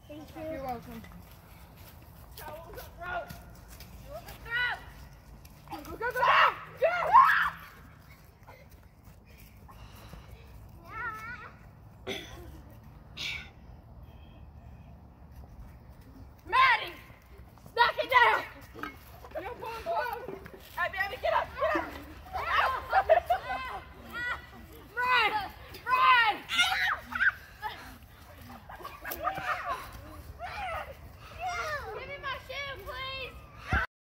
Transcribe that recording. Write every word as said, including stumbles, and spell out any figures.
Thank you. You're welcome. Towels up, bro. Go, go, go, go, go! Go! Maddie! Knock it down! Yo, pull, pull! Abby, Abby, get up!